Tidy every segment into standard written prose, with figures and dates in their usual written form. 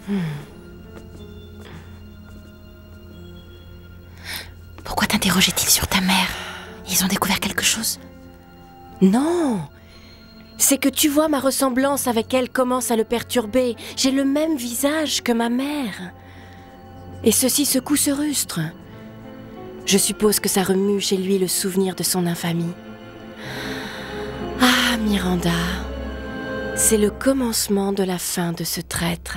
Pourquoi t'interrogeait-il sur ta mère? Ils ont découvert quelque chose? Non! C'est que tu vois, ma ressemblance avec elle commence à le perturber. J'ai le même visage que ma mère. Et ceci secoue ce rustre. Je suppose que ça remue chez lui le souvenir de son infamie. Ah, Miranda, c'est le commencement de la fin de ce traître.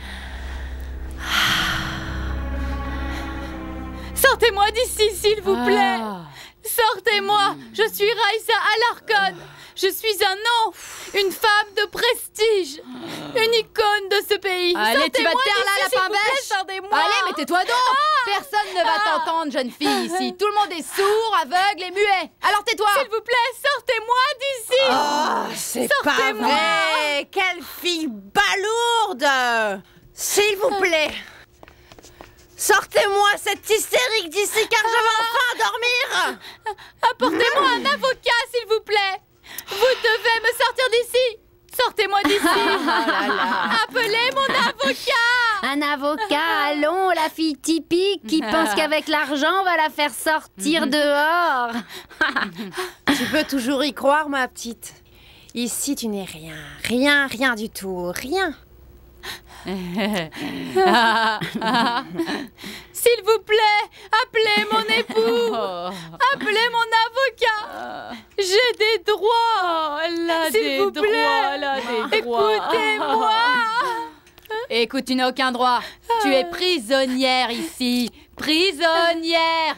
Sortez-moi d'ici, s'il vous plaît. Sortez-moi. Je suis Raïssa Alarcon. Je suis un nom, une femme de prestige, une icône de ce pays. Allez, tu vas te taire là, lapin bêche. Sortez-moi. Allez, mais tais-toi donc. Personne ne va t'entendre, jeune fille, ici. Tout le monde est sourd, aveugle et muet. Alors tais-toi. S'il vous plaît, sortez-moi d'ici. Oh, c'est pas vrai. Quelle fille balourde. S'il vous plaît. Sortez-moi cette hystérique d'ici, car je vais enfin dormir. Apportez-moi un avocat, s'il vous plaît. Vous devez me sortir d'ici. Sortez-moi d'ici. Appelez mon avocat. Un avocat, allons, la fille typique qui pense qu'avec l'argent, on va la faire sortir dehors. Tu peux toujours y croire, ma petite. Ici, tu n'es rien, rien du tout, rien. S'il vous plaît, appelez mon époux. Appelez mon avocat. J'ai des droits. S'il vous plaît, écoutez-moi. Écoute, tu n'as aucun droit. Tu es prisonnière ici. Prisonnière.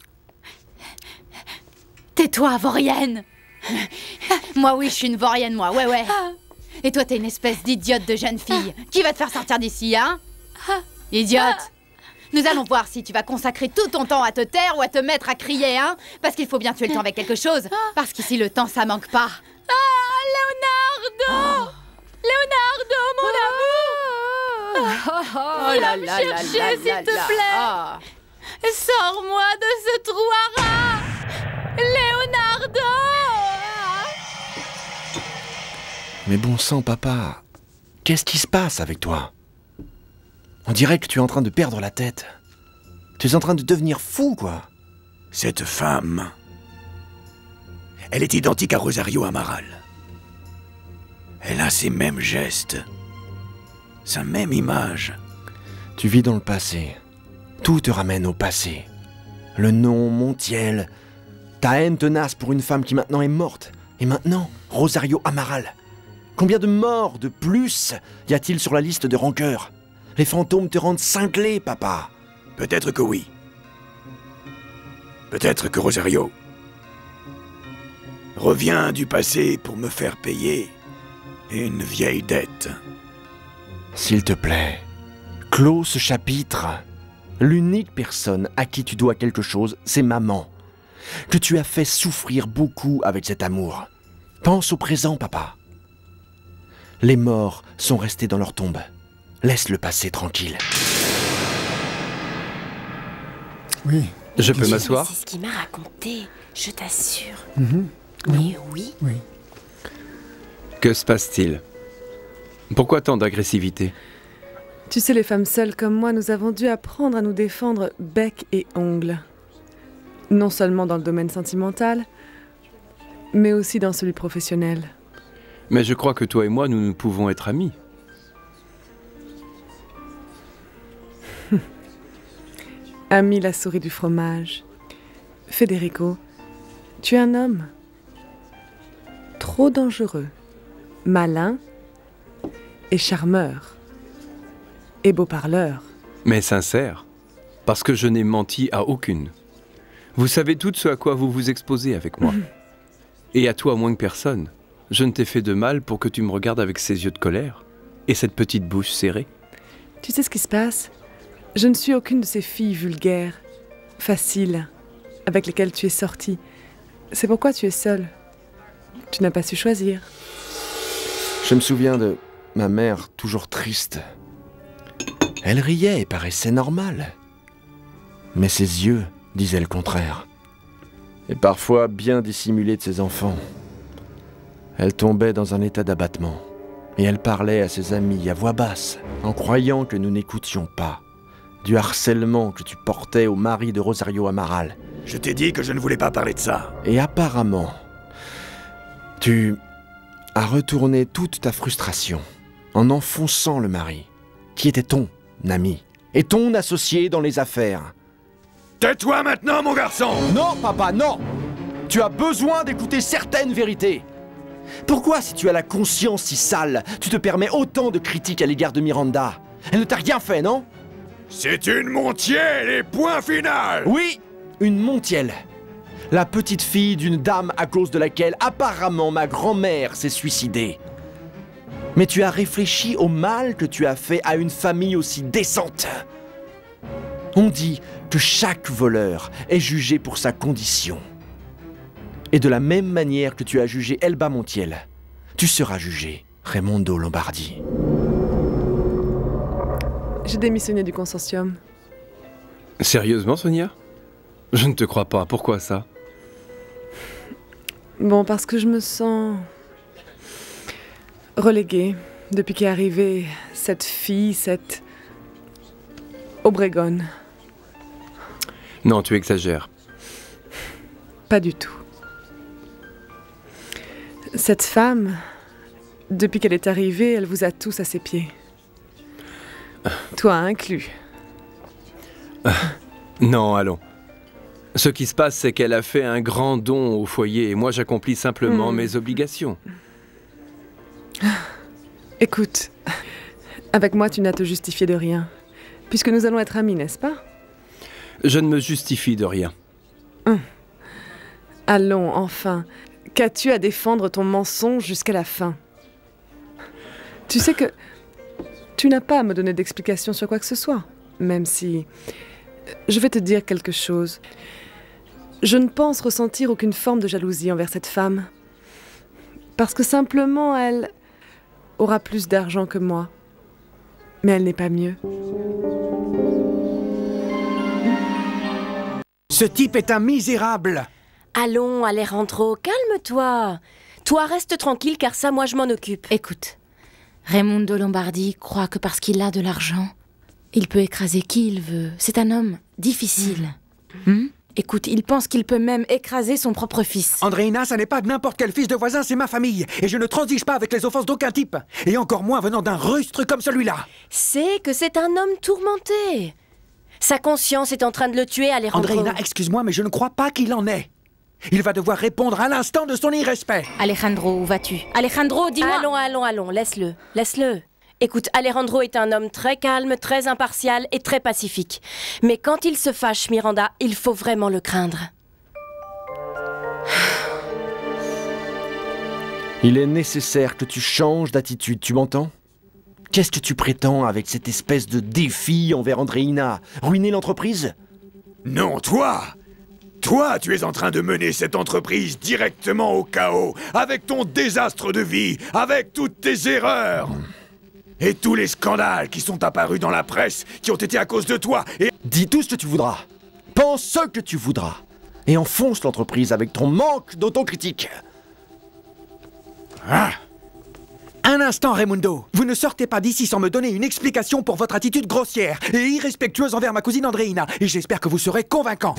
Tais-toi, vaurienne. Moi, oui, je suis une vaurienne, moi. Ouais. Et toi, t'es une espèce d'idiote de jeune fille. Qui va te faire sortir d'ici, hein? Idiote. Nous allons voir si tu vas consacrer tout ton temps à te taire ou à te mettre à crier, hein? Parce qu'il faut bien tuer le temps avec quelque chose. Parce qu'ici, le temps, ça manque pas. Leonardo! Leonardo, mon amour! Viens me chercher, s'il te plaît! Sors-moi de ce trou à rats! Leonardo! Mais bon sang, papa, qu'est-ce qui se passe avec toi? On dirait que tu es en train de perdre la tête. Tu es en train de devenir fou, quoi. Cette femme, elle est identique à Rosario Amaral. Elle a ses mêmes gestes, sa même image. Tu vis dans le passé. Tout te ramène au passé. Le nom, Montiel, ta haine tenace pour une femme qui maintenant est morte. Et maintenant, Rosario Amaral. Combien de morts de plus y a-t-il sur la liste de rancœurs? Les fantômes te rendent cinglé, papa. Peut-être que oui. Peut-être que Rosario revient du passé pour me faire payer une vieille dette. S'il te plaît, clôt ce chapitre. L'unique personne à qui tu dois quelque chose, c'est maman. Que tu as fait souffrir beaucoup avec cet amour. Pense au présent, papa. Les morts sont restés dans leur tombe. Laisse le passé tranquille. Oui. Je peux m'asseoir? C'est ce qu'il m'a raconté, je t'assure. Oui. Oui. Que se passe-t-il? Pourquoi tant d'agressivité? Tu sais, les femmes seules comme moi, nous avons dû apprendre à nous défendre bec et ongles. Non seulement dans le domaine sentimental, mais aussi dans celui professionnel. Mais je crois que toi et moi, nous pouvons être amis. Ami la souris du fromage. Federico, tu es un homme. Trop dangereux, malin et charmeur. Et beau parleur. Mais sincère, parce que je n'ai menti à aucune. Vous savez tout ce à quoi vous vous exposez avec moi. Et à toi moins que personne. Je ne t'ai fait de mal pour que tu me regardes avec ces yeux de colère et cette petite bouche serrée. Tu sais ce qui se passe? Je ne suis aucune de ces filles vulgaires, faciles, avec lesquelles tu es sortie. C'est pourquoi tu es seule. Tu n'as pas su choisir. Je me souviens de ma mère, toujours triste. Elle riait et paraissait normale. Mais ses yeux disaient le contraire. Et parfois bien dissimulée de ses enfants. Elle tombait dans un état d'abattement. Et elle parlait à ses amis à voix basse, en croyant que nous n'écoutions pas. Du harcèlement que tu portais au mari de Rosario Amaral. Je t'ai dit que je ne voulais pas parler de ça. Et apparemment, tu as retourné toute ta frustration en enfonçant le mari, qui était ton ami et ton associé dans les affaires. Tais-toi maintenant, mon garçon! Non, papa, non! Tu as besoin d'écouter certaines vérités. Pourquoi, si tu as la conscience si sale, tu te permets autant de critiques à l'égard de Miranda? Elle ne t'a rien fait, non? C'est une Montiel et point final! Oui, une Montiel. La petite fille d'une dame à cause de laquelle apparemment ma grand-mère s'est suicidée. Mais tu as réfléchi au mal que tu as fait à une famille aussi décente. On dit que chaque voleur est jugé pour sa condition. Et de la même manière que tu as jugé Elba Montiel, tu seras jugé Raimondo Lombardi. J'ai démissionné du consortium. Sérieusement, Sonia? Je ne te crois pas. Pourquoi ça? Bon, parce que je me sens reléguée depuis qu'est arrivée cette fille, cette Obregon. Non, tu exagères. Pas du tout. Cette femme, depuis qu'elle est arrivée, elle vous a tous à ses pieds. Toi inclus. Non, allons. Ce qui se passe, c'est qu'elle a fait un grand don au foyer et moi j'accomplis simplement mes obligations. Écoute, avec moi tu n'as à te justifier de rien, puisque nous allons être amis, n'est-ce pas? Je ne me justifie de rien. Allons, enfin. Qu'as-tu à défendre ton mensonge jusqu'à la fin? Tu sais que tu n'as pas à me donner d'explication sur quoi que ce soit, même si... Je vais te dire quelque chose. Je ne pense ressentir aucune forme de jalousie envers cette femme. Parce que simplement, elle aura plus d'argent que moi. Mais elle n'est pas mieux. Ce type est un misérable! Allons, Alejandro, calme-toi. Toi, reste tranquille, car ça, moi, je m'en occupe. Écoute, Raimondo Lombardi croit que parce qu'il a de l'argent, il peut écraser qui il veut. C'est un homme difficile. Écoute, il pense qu'il peut même écraser son propre fils. Andreina, ça n'est pas n'importe quel fils de voisin, c'est ma famille. Et je ne transige pas avec les offenses d'aucun type. Et encore moins venant d'un rustre comme celui-là. C'est que c'est un homme tourmenté. Sa conscience est en train de le tuer, Alejandro. Andreina, excuse-moi, mais je ne crois pas qu'il en est. Il va devoir répondre à l'instant de son irrespect. Alejandro, où vas-tu? Alejandro, dis-moi... Allons, laisse-le. Écoute, Alejandro est un homme très calme, très impartial et très pacifique. Mais quand il se fâche, Miranda, il faut vraiment le craindre. Il est nécessaire que tu changes d'attitude, tu m'entends? Qu'est-ce que tu prétends avec cette espèce de défi envers Andreina? Ruiner l'entreprise? Non, toi! Toi, tu es en train de mener cette entreprise directement au chaos, avec ton désastre de vie, avec toutes tes erreurs. Et tous les scandales qui sont apparus dans la presse, qui ont été à cause de toi, et... Dis tout ce que tu voudras. Pense ce que tu voudras. Et enfonce l'entreprise avec ton manque d'autocritique. Un instant, Raimundo. Vous ne sortez pas d'ici sans me donner une explication pour votre attitude grossière et irrespectueuse envers ma cousine Andreina. Et j'espère que vous serez convaincant.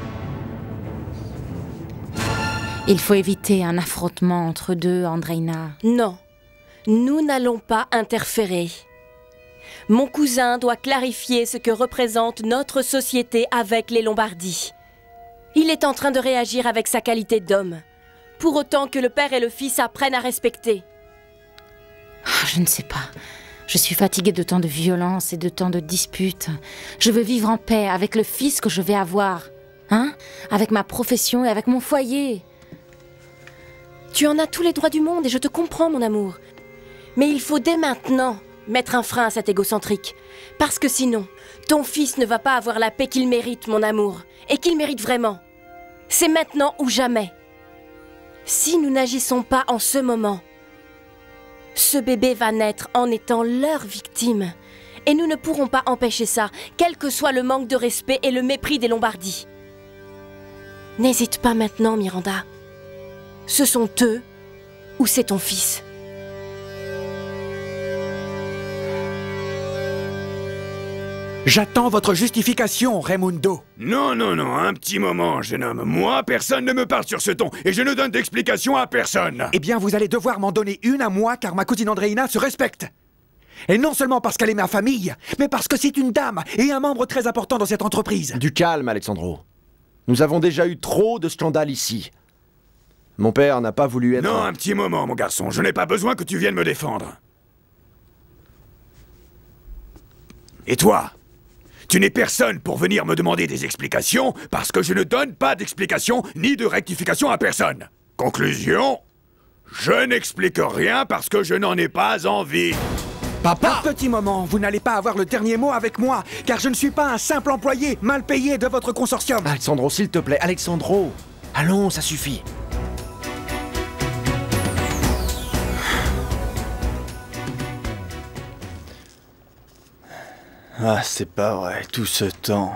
Il faut éviter un affrontement entre deux, Andreina. Non, nous n'allons pas interférer. Mon cousin doit clarifier ce que représente notre société avec les Lombardi. Il est en train de réagir avec sa qualité d'homme, pour autant que le père et le fils apprennent à respecter. Je ne sais pas. Je suis fatiguée de tant de violence et de tant de disputes. Je veux vivre en paix avec le fils que je vais avoir. Avec ma profession et avec mon foyer. Tu en as tous les droits du monde et je te comprends, mon amour. Mais il faut dès maintenant mettre un frein à cet égocentrique. Parce que sinon, ton fils ne va pas avoir la paix qu'il mérite, mon amour. Et qu'il mérite vraiment. C'est maintenant ou jamais. Si nous n'agissons pas en ce moment, ce bébé va naître en étant leur victime. Et nous ne pourrons pas empêcher ça, quel que soit le manque de respect et le mépris des Lombardi. N'hésite pas maintenant, Miranda. Ce sont eux ou c'est ton fils. J'attends votre justification, Raimundo. Non, non, non, un petit moment, jeune homme. Moi, personne ne me parle sur ce ton, et je ne donne d'explication à personne. Eh bien, vous allez devoir m'en donner une à moi, car ma cousine Andreina se respecte. Et non seulement parce qu'elle est ma famille, mais parce que c'est une dame et un membre très important dans cette entreprise. Du calme, Alexandro. Nous avons déjà eu trop de scandales ici. Mon père n'a pas voulu être... Non, un petit moment, mon garçon. Je n'ai pas besoin que tu viennes me défendre. Et toi? Tu n'es personne pour venir me demander des explications, parce que je ne donne pas d'explications ni de rectification à personne. Conclusion, je n'explique rien parce que je n'en ai pas envie. Papa! Un petit moment, vous n'allez pas avoir le dernier mot avec moi, car je ne suis pas un simple employé mal payé de votre consortium. Alexandro, s'il te plaît, Alexandro. Allons, ça suffit. Ah, c'est pas vrai, tout ce temps.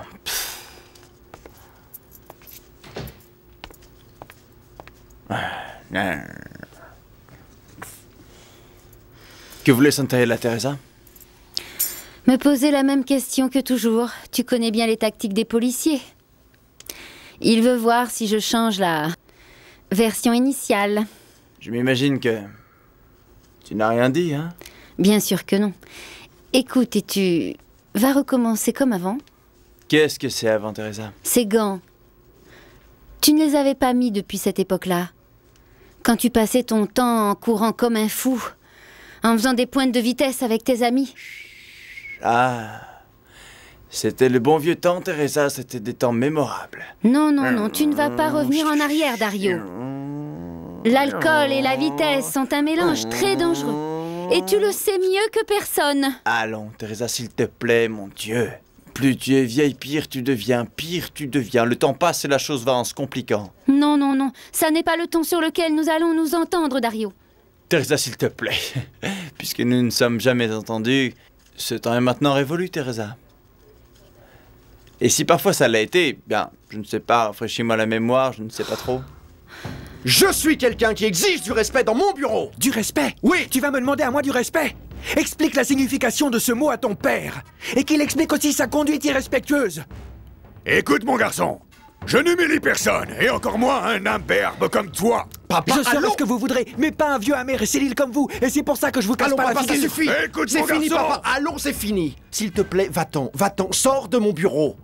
Que voulait Santaella, Teresa? Me poser la même question que toujours. Tu connais bien les tactiques des policiers. Il veut voir si je change la version initiale. Je m'imagine que... tu n'as rien dit, hein? Bien sûr que non. Écoute, et tu vas recommencer comme avant? Qu'est-ce que c'est avant, Teresa? Ces gants. Tu ne les avais pas mis depuis cette époque-là. Quand tu passais ton temps en courant comme un fou, en faisant des pointes de vitesse avec tes amis. Ah, c'était le bon vieux temps, Teresa, c'était des temps mémorables. Non, non, non, tu ne vas pas revenir en arrière, Dario. L'alcool et la vitesse sont un mélange très dangereux. Et tu le sais mieux que personne. Allons, Teresa, s'il te plaît, mon Dieu. Plus tu es vieille, pire tu deviens, pire tu deviens. Le temps passe et la chose va en se compliquant. Non, non, non, ça n'est pas le ton sur lequel nous allons nous entendre, Dario. Teresa, s'il te plaît. Puisque nous ne sommes jamais entendus, ce temps est maintenant révolu, Teresa. Et si parfois ça l'a été, bien, je ne sais pas, rafraîchis-moi la mémoire, je ne sais pas trop. Je suis quelqu'un qui exige du respect dans mon bureau. Du respect? Oui, tu vas me demander à moi du respect? Explique la signification de ce mot à ton père. Et qu'il explique aussi sa conduite irrespectueuse. Écoute, mon garçon, je n'humilie personne, et encore moins un imberbe comme toi. Papa, je serai ce que vous voudrez, mais pas un vieux amer et sénile comme vous. Et c'est pour ça que je vous casse pas la figure. Ça suffit. Écoute, c'est mon fini, garçon. papa. Allons, c'est fini. S'il te plaît, va-t'en, va-t'en. Sors de mon bureau.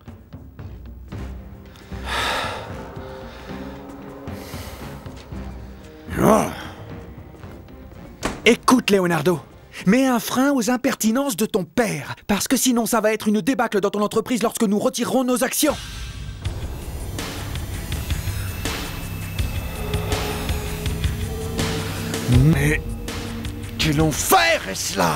Oh. Écoute, Leonardo, mets un frein aux impertinences de ton père, parce que sinon ça va être une débâcle dans ton entreprise lorsque nous retirerons nos actions. Mais quel enfer est-ce là?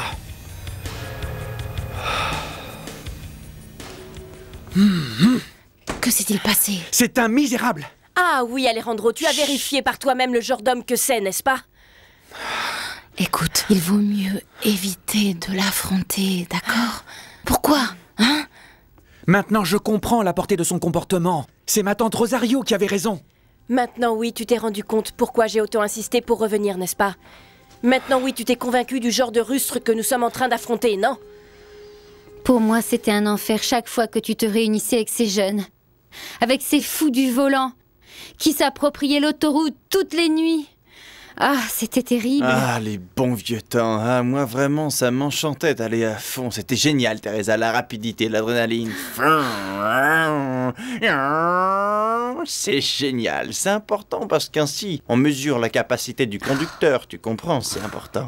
Que s'est-il passé? C'est un misérable. Ah oui, Alejandro, tu as vérifié par toi-même le genre d'homme que c'est, n'est-ce pas? Écoute, il vaut mieux éviter de l'affronter, d'accord? Pourquoi, hein? Maintenant, je comprends la portée de son comportement. C'est ma tante Rosario qui avait raison. Maintenant, oui, tu t'es rendu compte pourquoi j'ai autant insisté pour revenir, n'est-ce pas? Maintenant, oui, tu t'es convaincu du genre de rustre que nous sommes en train d'affronter, non? Pour moi, c'était un enfer chaque fois que tu te réunissais avec ces jeunes. Avec ces fous du volant, qui s'appropriaient l'autoroute toutes les nuits. Ah, c'était terrible. Ah, les bons vieux temps. Ah, moi, vraiment, ça m'enchantait d'aller à fond. C'était génial, Teresa. La rapidité, l'adrénaline. C'est génial. C'est important parce qu'ainsi, on mesure la capacité du conducteur. Tu comprends, c'est important.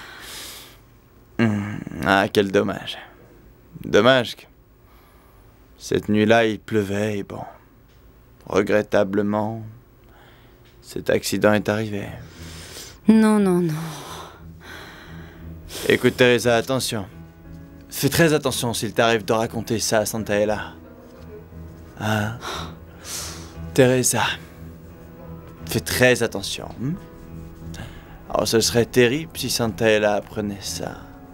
Ah, quel dommage. Dommage que... cette nuit-là, il pleuvait et bon... regrettablement, cet accident est arrivé. Non, non, non. Écoute, Teresa, attention. Fais très attention s'il t'arrive de raconter ça à Santaella. Hein? Teresa, fais très attention. Alors, ce serait terrible si Santaella apprenait ça.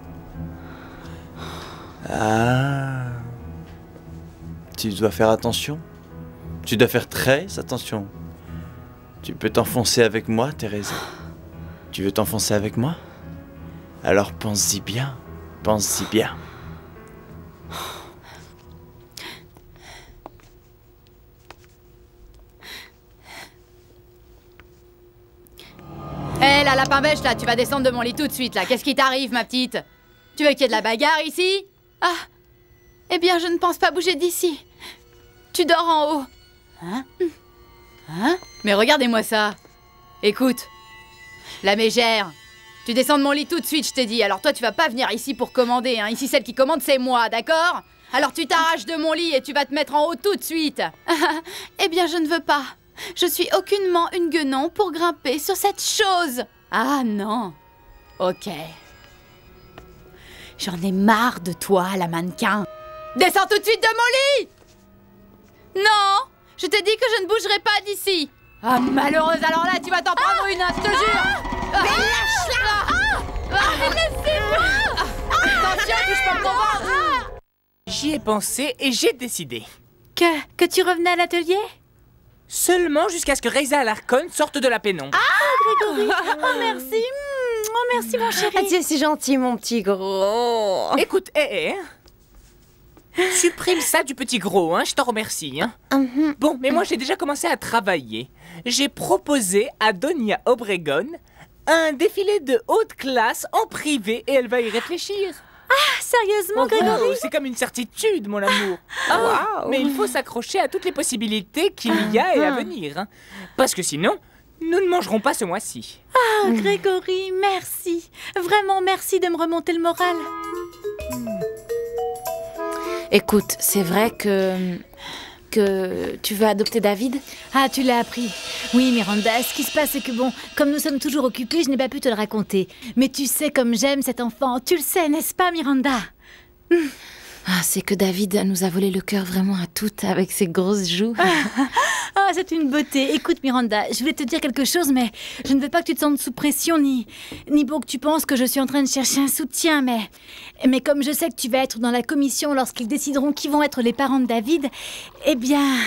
Ah. Tu dois faire attention. Tu dois faire très attention. Tu peux t'enfoncer avec moi, Teresa. Tu veux t'enfoncer avec moi? Alors pense-y bien. Pense-y bien. Enfin, bêche, là, tu vas descendre de mon lit tout de suite, là. Qu'est-ce qui t'arrive, ma petite? Tu veux qu'il y ait de la bagarre ici? Ah, eh bien, je ne pense pas bouger d'ici. Tu dors en haut. Hein? Mais regardez-moi ça. Écoute, la mégère, tu descends de mon lit tout de suite, je t'ai dit. Alors toi, tu vas pas venir ici pour commander, hein. Ici, celle qui commande, c'est moi, d'accord? Alors tu t'arraches de mon lit et tu vas te mettre en haut tout de suite. Eh bien, je ne veux pas. Je suis aucunement une guenon pour grimper sur cette chose. Ah non. Ok. J'en ai marre de toi, la mannequin. Descends tout de suite de mon lit! Non, je t'ai dit que je ne bougerai pas d'ici. Ah, malheureuse, alors là, tu vas t'en prendre une, hein, je te jure. Mais lâche-la! Mais laissez-moi! Attention, touche pas mon ventre! J'y ai pensé et j'ai décidé. Que tu revenais à l'atelier? Seulement jusqu'à ce que Reza Alarcon sorte de la pénombre. Ah, Grégory! Oh, merci! Oh, merci, mon chéri! Ah, tu es si gentil, mon petit gros. Écoute, supprime ça du petit gros, hein, je t'en remercie. Hein. Bon, mais moi j'ai déjà commencé à travailler. J'ai proposé à Donia Obregon un défilé de haute classe en privé et elle va y réfléchir. Ah, sérieusement, Grégory? C'est comme une certitude, mon amour. Mais il faut s'accrocher à toutes les possibilités qu'il y a et à venir. Hein. Parce que sinon, nous ne mangerons pas ce mois-ci. Ah, Grégory, merci. Vraiment merci de me remonter le moral. Écoute, c'est vrai que tu veux adopter David? Ah, tu l'as appris. Oui, Miranda, ce qui se passe, c'est que bon, comme nous sommes toujours occupés, je n'ai pas pu te le raconter. Mais tu sais comme j'aime cet enfant. Tu le sais, n'est-ce pas, Miranda? Ah, c'est que David nous a volé le cœur vraiment à toutes avec ses grosses joues. Ah, c'est une beauté. Écoute, Miranda, je voulais te dire quelque chose, mais je ne veux pas que tu te sentes sous pression, ni pour que tu penses que je suis en train de chercher un soutien, mais comme je sais que tu vas être dans la commission lorsqu'ils décideront qui vont être les parents de David, eh bien,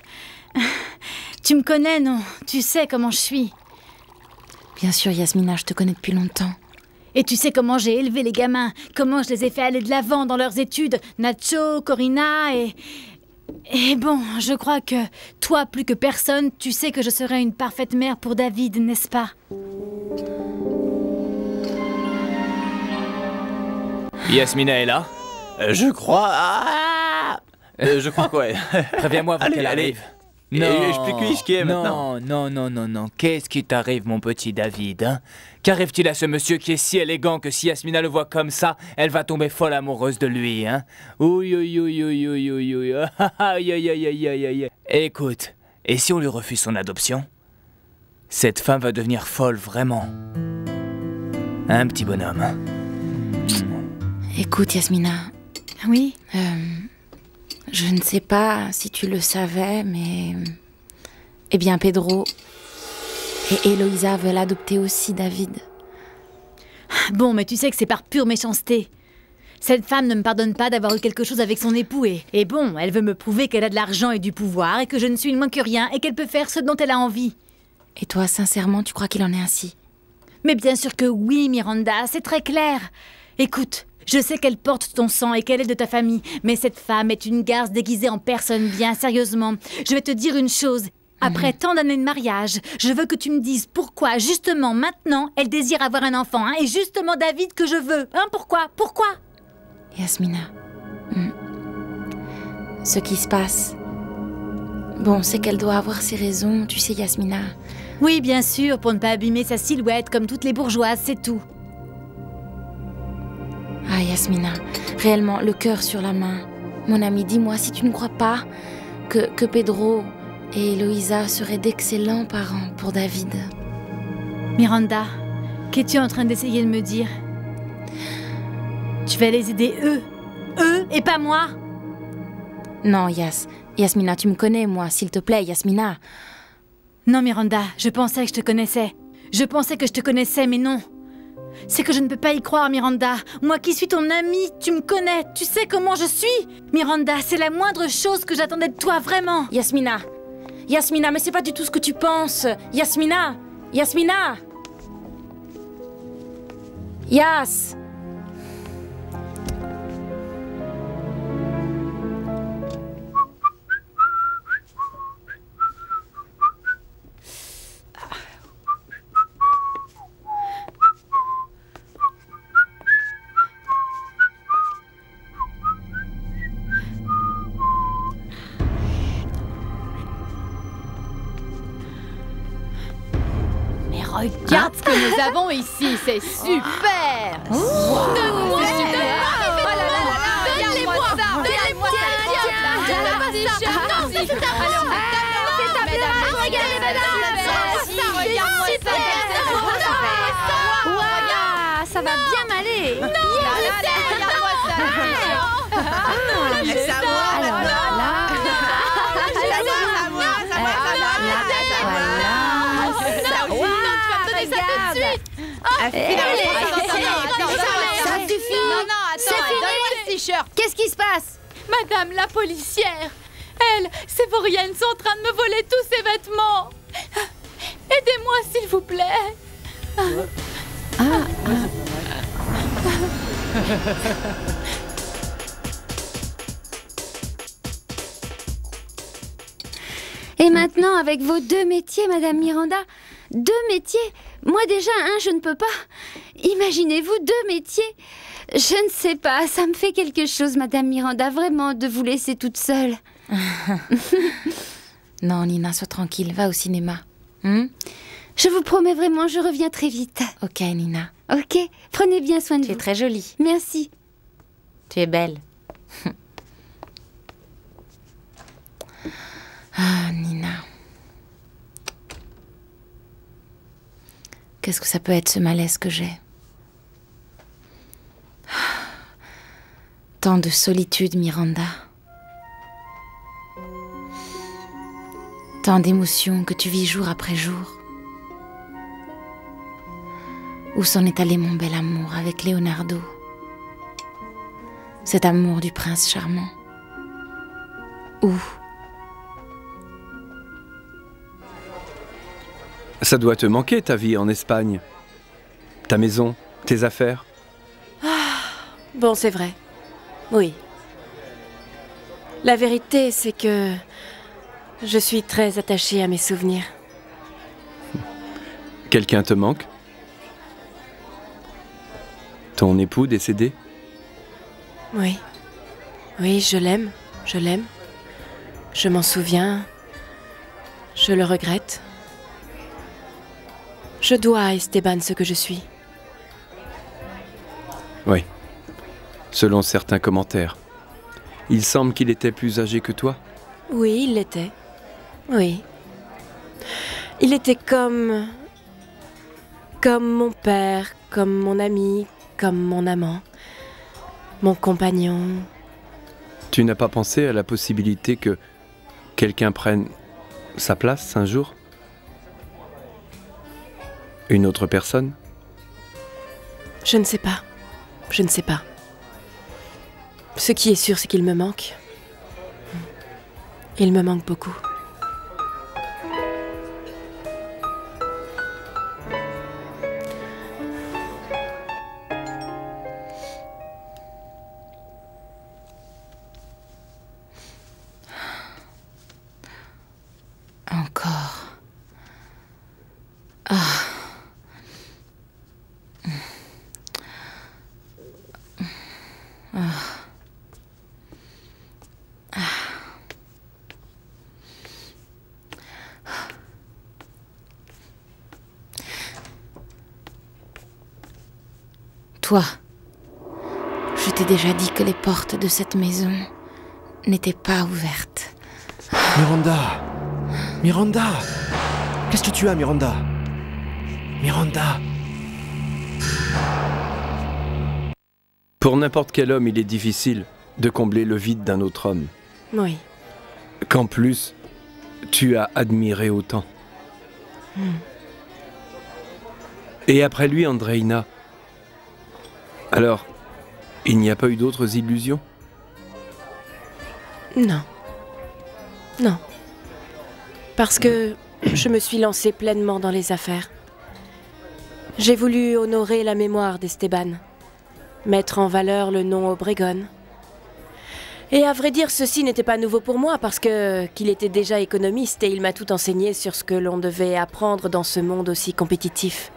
tu me connais, non? Tu sais comment je suis. Bien sûr, Yasmina, je te connais depuis longtemps. Et tu sais comment j'ai élevé les gamins, comment je les ai fait aller de l'avant dans leurs études, Nacho, Corina Et bon, je crois que toi, plus que personne, tu sais que je serai une parfaite mère pour David, n'est-ce pas? Yasmina est là? Je crois... je crois quoi? Préviens-moi avant qu'elle arrive. Non, explique-lui ce qui est maintenant. Non. Qu'est-ce qui t'arrive, mon petit David, hein? Qu'arrive-t-il à ce monsieur qui est si élégant que si Yasmina le voit comme ça, elle va tomber folle amoureuse de lui, hein? Ouï. Écoute, et si on lui refuse son adoption? Cette femme va devenir folle, vraiment. Un petit bonhomme. Écoute, Yasmina. Oui? Je ne sais pas si tu le savais, mais... Eh bien, Pedro et Eloïsa veulent adopter aussi David. Bon, mais tu sais que c'est par pure méchanceté. Cette femme ne me pardonne pas d'avoir eu quelque chose avec son époux et bon, elle veut me prouver qu'elle a de l'argent et du pouvoir et que je ne suis moins que rien et qu'elle peut faire ce dont elle a envie. Et toi, sincèrement, tu crois qu'il en est ainsi? Mais bien sûr que oui, Miranda, c'est très clair. Écoute, je sais qu'elle porte ton sang et qu'elle est de ta famille, mais cette femme est une garce déguisée en personne, bien sérieusement. Je vais te dire une chose. Après tant d'années de mariage, je veux que tu me dises pourquoi, justement, maintenant, elle désire avoir un enfant, hein, et justement David que je veux. Hein, pourquoi? Yasmina, ce qui se passe... Bon, c'est qu'elle doit avoir ses raisons, tu sais, Yasmina. Oui, bien sûr, pour ne pas abîmer sa silhouette comme toutes les bourgeoises, c'est tout. Ah, Yasmina, réellement, le cœur sur la main. Mon ami, dis-moi si tu ne crois pas que Pedro et Eloïsa seraient d'excellents parents pour David. Miranda, qu'es-tu en train d'essayer de me dire? Tu vas les aider eux et pas moi? Non, Yasmina, tu me connais, moi, s'il te plaît, Yasmina. Non, Miranda, je pensais que je te connaissais. Je pensais que je te connaissais, mais non. C'est que je ne peux pas y croire, Miranda. Moi qui suis ton amie, tu me connais, tu sais comment je suis. Miranda, c'est la moindre chose que j'attendais de toi, vraiment. Yasmina, mais c'est pas du tout ce que tu penses. Yasmina. Yas. Regarde ce que nous avons ici, c'est super. Donne-moi ça. Donne-les-moi ça. Donne-les-moi ça. Non, c'est à moi. Regardez, Waouh, ça va bien m'aller. regarde-moi ça. C'est à moi Ça suffit. Non, attends, donne-moi ce t-shirt. Qu'est-ce qui se passe? Madame la policière, ces vauriennes sont en train de me voler tous ces vêtements. Aidez-moi, s'il vous plaît. Et maintenant, avec vos 2 métiers, Madame Miranda, 2 métiers. Moi déjà, je ne peux pas. Imaginez-vous 2 métiers. Je ne sais pas, ça me fait quelque chose, Madame Miranda, vraiment, de vous laisser toute seule. Non, Nina, sois tranquille, va au cinéma. Je vous promets vraiment, je reviens très vite. Ok, Nina. Ok, prenez bien soin de vous. Tu es très jolie. Merci. Tu es belle. Ah, Nina. Qu'est-ce que ça peut être, ce malaise que j'ai? Tant de solitude, Miranda. Tant d'émotions que tu vis jour après jour. Où s'en est allé mon bel amour avec Leonardo? Cet amour du prince charmant. Où? Ça doit te manquer, ta vie en Espagne. Ta maison, tes affaires. Bon, c'est vrai. Oui. La vérité, c'est que je suis très attachée à mes souvenirs. Quelqu'un te manque? Ton époux décédé? Oui. Oui, je l'aime. Je l'aime. Je m'en souviens. Je le regrette. Je dois à Esteban ce que je suis. Oui. Selon certains commentaires. Il semble qu'il était plus âgé que toi? Oui, il l'était. Oui. Il était comme mon père, comme mon ami, comme mon amant, mon compagnon. Tu n'as pas pensé à la possibilité que quelqu'un prenne sa place un jour? Une autre personne? Je ne sais pas. Je ne sais pas. Ce qui est sûr, c'est qu'il me manque. Il me manque beaucoup. Encore. Toi, je t'ai déjà dit que les portes de cette maison n'étaient pas ouvertes. Miranda! Miranda! Qu'est-ce que tu as, Miranda? Miranda! Pour n'importe quel homme, il est difficile de combler le vide d'un autre homme. Oui. Qu'en plus, tu as admiré autant. Et après lui, Andreina. Alors, il n'y a pas eu d'autres illusions? Non. Non. Parce que je me suis lancée pleinement dans les affaires. J'ai voulu honorer la mémoire d'Esteban, mettre en valeur le nom Obregon. Et à vrai dire, ceci n'était pas nouveau pour moi parce qu'il était déjà économiste et il m'a tout enseigné sur ce que l'on devait apprendre dans ce monde aussi compétitif.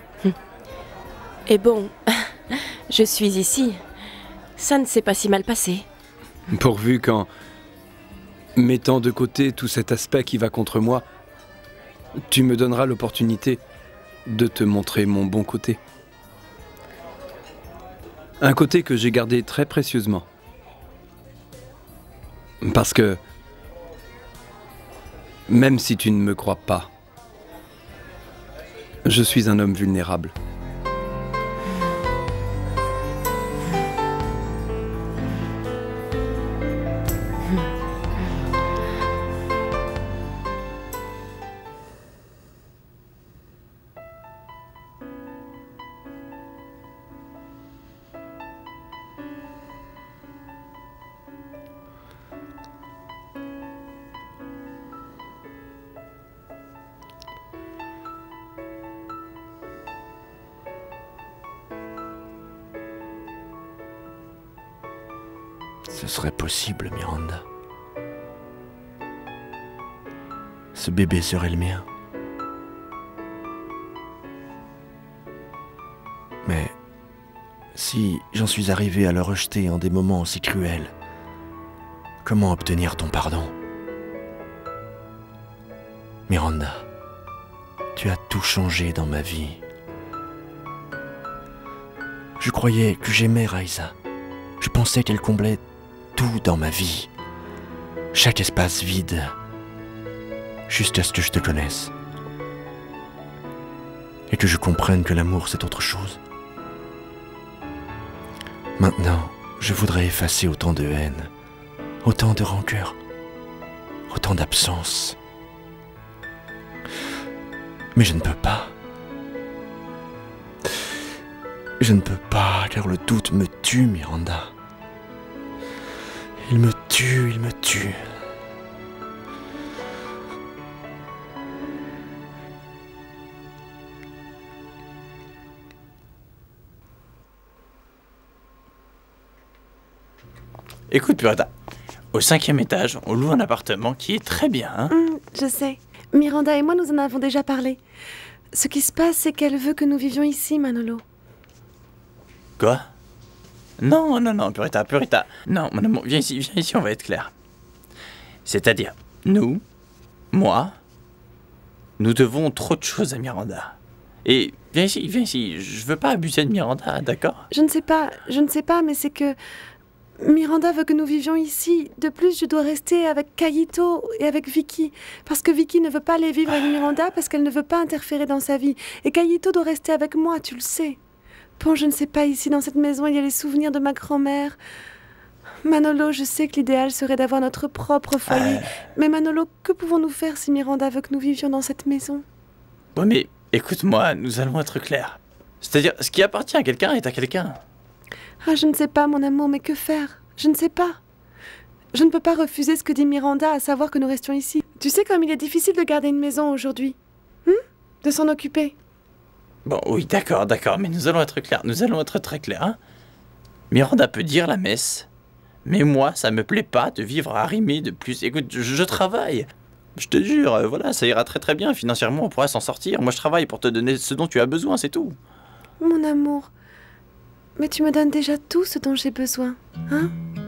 Et bon, je suis ici. Ça ne s'est pas si mal passé. Pourvu qu'en mettant de côté tout cet aspect qui va contre moi, tu me donneras l'opportunité de te montrer mon bon côté. Un côté que j'ai gardé très précieusement. Parce que, même si tu ne me crois pas, je suis un homme vulnérable. Ce serait possible, Miranda. Ce bébé serait le mien. Mais si j'en suis arrivé à le rejeter en des moments aussi cruels, comment obtenir ton pardon? Miranda, tu as tout changé dans ma vie. Je croyais que j'aimais Raisa. Je pensais qu'elle comblait tout dans ma vie. Chaque espace vide. Jusqu'à ce que je te connaisse. Et que je comprenne que l'amour c'est autre chose. Maintenant, je voudrais effacer autant de haine, autant de rancœur, autant d'absence. Mais je ne peux pas. Je ne peux pas, car le doute me tue, Miranda. Il me tue, il me tue. Écoute, Purita, au 5e étage, on loue un appartement qui est très bien, hein. Je sais. Miranda et moi, nous en avons déjà parlé. Ce qui se passe, c'est qu'elle veut que nous vivions ici, Manolo. Quoi? Non, non, non, Purita. Non, mon amour, viens ici, on va être clair. C'est-à-dire, moi, nous devons trop de choses à Miranda. Et viens ici, je veux pas abuser de Miranda, d'accord? Je ne sais pas, mais c'est que Miranda veut que nous vivions ici. De plus, je dois rester avec Kaito et avec Vicky. Parce que Vicky ne veut pas aller vivre avec Miranda parce qu'elle ne veut pas interférer dans sa vie. Et Kaito doit rester avec moi, tu le sais. Bon, je ne sais pas, ici dans cette maison, il y a les souvenirs de ma grand-mère. Manolo, je sais que l'idéal serait d'avoir notre propre foyer. Mais Manolo, que pouvons-nous faire si Miranda veut que nous vivions dans cette maison? Bon, mais écoute-moi, nous allons être clairs. C'est-à-dire, ce qui appartient à quelqu'un est à quelqu'un. Ah, je ne sais pas, mon amour, mais que faire? Je ne sais pas. Je ne peux pas refuser ce que dit Miranda, à savoir que nous restions ici. Tu sais comme il est difficile de garder une maison aujourd'hui. De s'en occuper. Bon, oui, d'accord, mais nous allons être clairs, nous allons être très clairs, hein. Miranda peut dire la messe, mais moi, ça me plaît pas de vivre arrimé de plus. Écoute, je travaille. Je te jure, voilà, ça ira très très bien. Financièrement, on pourra s'en sortir. Moi, je travaille pour te donner ce dont tu as besoin, c'est tout. Mon amour, mais tu me donnes déjà tout ce dont j'ai besoin, hein?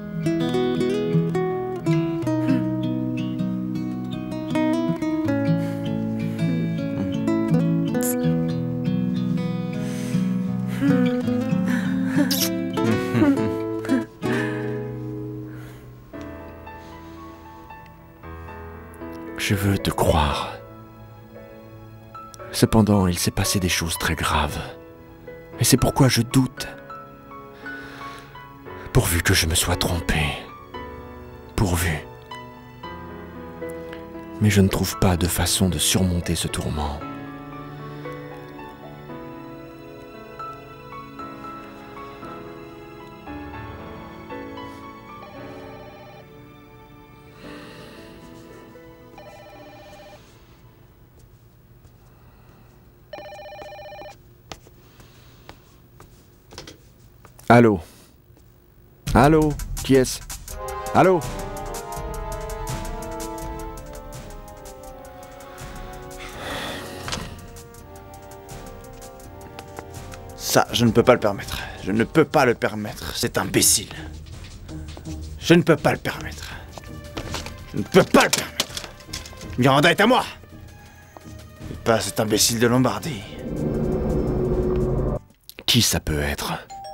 Je veux te croire. Cependant, il s'est passé des choses très graves. Et c'est pourquoi je doute. Pourvu que je me sois trompé. Pourvu. Mais je ne trouve pas de façon de surmonter ce tourment. Allô? Allô? Qui est-ce? Allô? Ça, je ne peux pas le permettre. Je ne peux pas le permettre. C'est imbécile. Je ne peux pas le permettre. Je ne peux pas le permettre. Miranda est à moi. Pas cet imbécile de Lombardie. Qui ça peut être?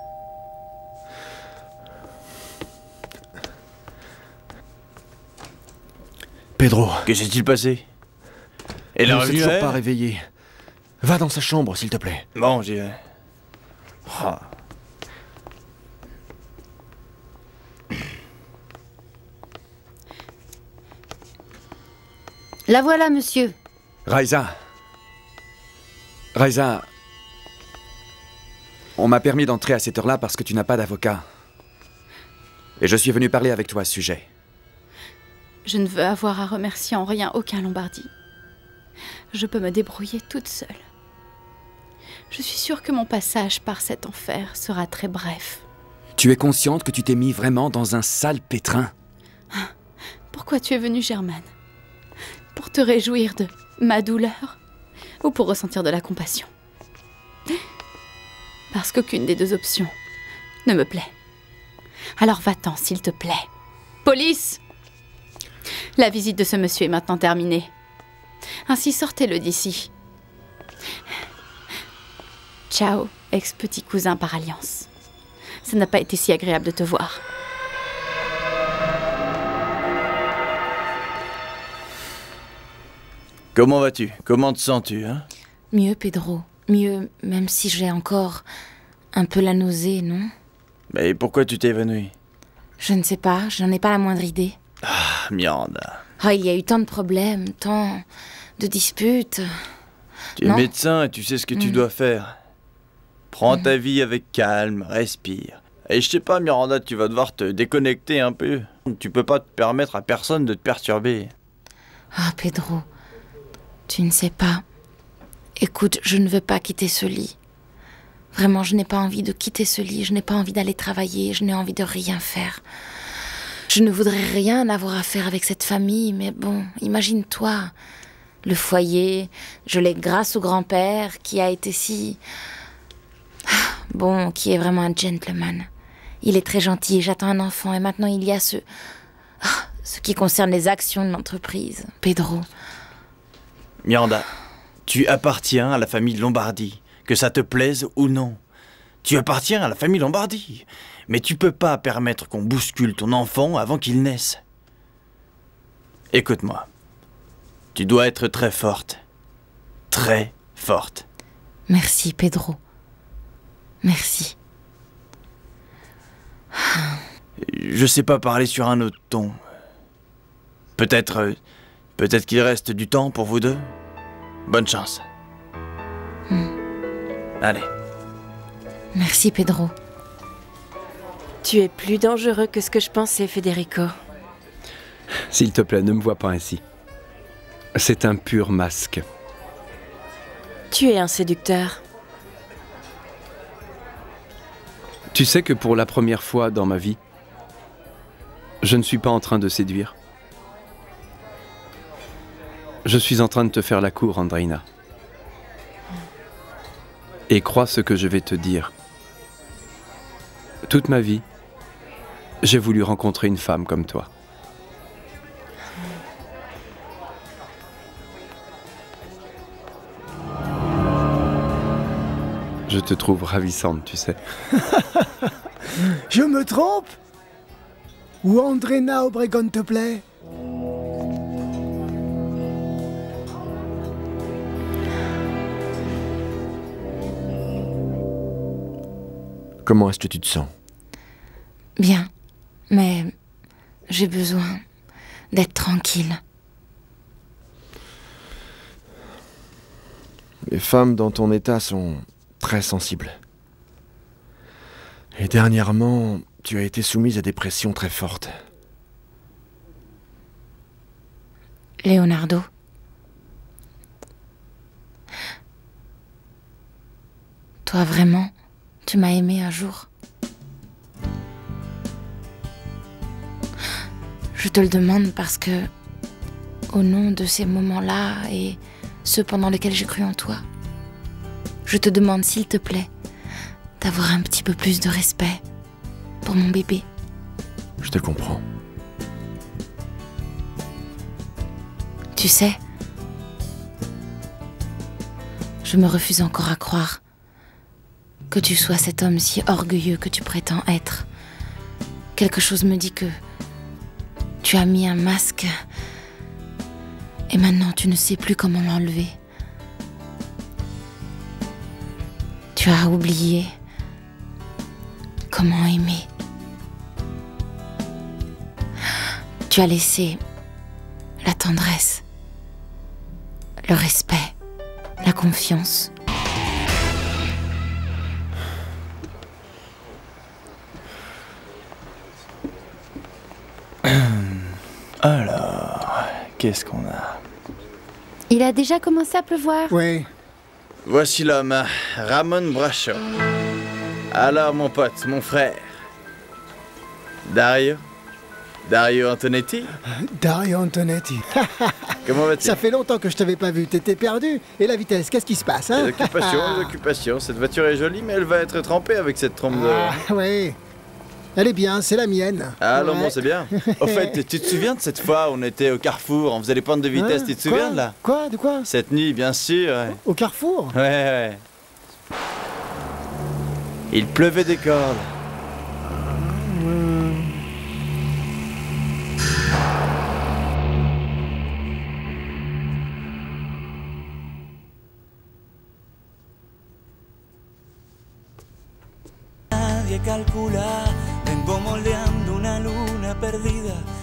Pedro. Que s'est-il passé? Elle est ne s'est revenue toujours à elle? pas réveillée. Va dans sa chambre, s'il te plaît. Bon, j'y vais. Oh. La voilà, monsieur. Raisa. Raisa. On m'a permis d'entrer à cette heure-là parce que tu n'as pas d'avocat. Et je suis venu parler avec toi à ce sujet. Je ne veux avoir à remercier en rien aucun Lombardie. Je peux me débrouiller toute seule. Je suis sûre que mon passage par cet enfer sera très bref. Tu es consciente que tu t'es mis vraiment dans un sale pétrin? Pourquoi tu es venue, Germaine? Pour te réjouir de ma douleur ou pour ressentir de la compassion? Parce qu'aucune des deux options ne me plaît. Alors va-t'en, s'il te plaît. Police! La visite de ce monsieur est maintenant terminée. Ainsi, sortez-le d'ici. Ciao, ex-petit cousin par alliance. Ça n'a pas été si agréable de te voir. Comment vas-tu? Comment te sens-tu, hein? Mieux, Pedro. Mieux, même si j'ai encore un peu la nausée, non? Mais pourquoi tu t'es évanoui? Je ne sais pas, j'en ai pas la moindre idée. Ah, Miranda. Ah, il y a eu tant de problèmes, tant de disputes. Tu es médecin et tu sais ce que tu dois faire. Prends ta vie avec calme, respire. Et je sais pas, Miranda, tu vas devoir te déconnecter un peu. Tu peux pas te permettre à personne de te perturber. Ah, Pedro, tu ne sais pas. Écoute, je ne veux pas quitter ce lit. Vraiment, je n'ai pas envie de quitter ce lit. Je n'ai pas envie d'aller travailler. Je n'ai envie de rien faire. Je ne voudrais rien avoir à faire avec cette famille, mais bon, imagine-toi. Le foyer, je l'ai grâce au grand-père qui a été si... Bon, qui est vraiment un gentleman. Il est très gentil, j'attends un enfant et maintenant il y a ce qui concerne les actions de l'entreprise. Pedro. Miranda, tu appartiens à la famille Lombardie, que ça te plaise ou non. Tu appartiens à la famille Lombardie, mais tu peux pas permettre qu'on bouscule ton enfant avant qu'il naisse. Écoute-moi, tu dois être très forte. Très forte. Merci, Pedro. Merci. Je sais pas parler sur un autre ton. Peut-être qu'il reste du temps pour vous deux. Bonne chance. Allez. Merci, Pedro. Tu es plus dangereux que ce que je pensais, Federico. S'il te plaît, ne me vois pas ainsi. C'est un pur masque. Tu es un séducteur. Tu sais que pour la première fois dans ma vie, je ne suis pas en train de séduire. Je suis en train de te faire la cour, Andreina. Et crois ce que je vais te dire. Toute ma vie, j'ai voulu rencontrer une femme comme toi. Je te trouve ravissante, tu sais. Je me trompe? Ou Andreina Obregon te plaît? Comment est-ce que tu te sens? Bien, mais j'ai besoin d'être tranquille. Les femmes dans ton état sont très sensibles. Et dernièrement, tu as été soumise à des pressions très fortes. Leonardo. Toi vraiment, tu m'as aimé un jour? Je te le demande parce que, au nom de ces moments-là et ceux pendant lesquels j'ai cru en toi, je te demande, s'il te plaît, d'avoir un petit peu plus de respect pour mon bébé. Je te comprends. Tu sais, Je me refuse encore à croire que tu sois cet homme si orgueilleux que tu prétends être. Quelque chose me dit que tu as mis un masque et maintenant tu ne sais plus comment l'enlever. Tu as oublié comment aimer. Tu as laissé la tendresse, le respect, la confiance. Alors, qu'est-ce qu'on a? Il a déjà commencé à pleuvoir. Oui. Voici l'homme, Ramon Bracho. Alors, mon pote, mon frère. Dario Antonetti? Dario Antonetti. Comment vas-tu? Ça fait longtemps que je t'avais pas vu. T'étais perdu. Et la vitesse, qu'est-ce qui se passe, hein? Les occupations. Cette voiture est jolie, mais elle va être trempée avec cette trompe de... Ah, oui. Elle est bien, c'est la mienne. Ah non, Ouais. bon, c'est bien. Au fait, tu te souviens de cette fois où on était au Carrefour, on faisait les pentes de vitesse, Hein? tu te souviens de là? Quoi? De quoi? Cette nuit, bien sûr. Ouais. Au Carrefour? Ouais. Il pleuvait des cordes. Nadie calcula, vengo moldeando una luna perdida